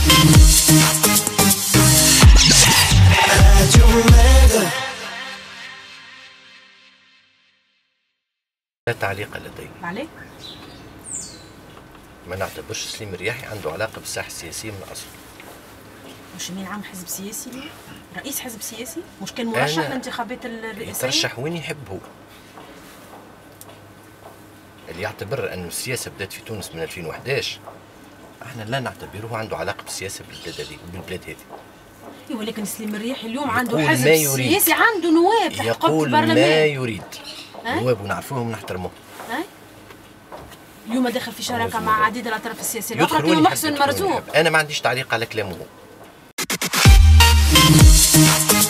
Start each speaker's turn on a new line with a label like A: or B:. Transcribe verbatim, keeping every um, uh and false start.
A: لا تعليق لدي.
B: عليه؟
A: ما نعتبرش سليم الرياحي عنده علاقة بالساحة السياسية من أصله.
B: مش مين عام حزب سياسي؟ رئيس حزب سياسي؟ مش كان مرشح للانتخابات الرئاسية؟
A: يترشح وين يحب هو. اللي يعتبر أن السياسة بدأت في تونس من ألفين وإحداش، احنا لا نعتبره عنده علاقة بالسياسة بالبلاد هذه بالبلاد هذه.
B: ايوه ولكن سليم الرياحي اليوم عنده حزب سياسي، عنده نواب تحت قبة البرلمان.
A: يقول ما يريد. نواب ونعرفوهم ونحترموهم.
B: اليوم داخل في شراكة مع عديد الأطراف السياسية الأخرى كيما محسن مرزوق.
A: أنا ما عنديش تعليق على كلامه.